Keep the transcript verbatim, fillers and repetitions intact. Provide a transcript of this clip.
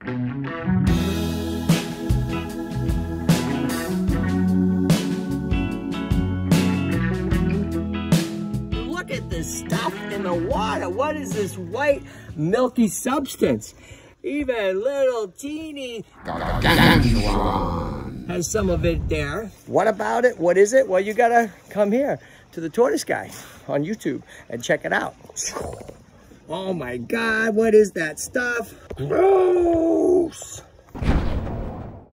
Look at this stuff in the water. What is this white, milky substance? Even little teeny has some of it there. What about it? What is it? Well, you gotta come here to the Tortoise Guy on YouTube and check it out. Oh my God, what is that stuff? Gross!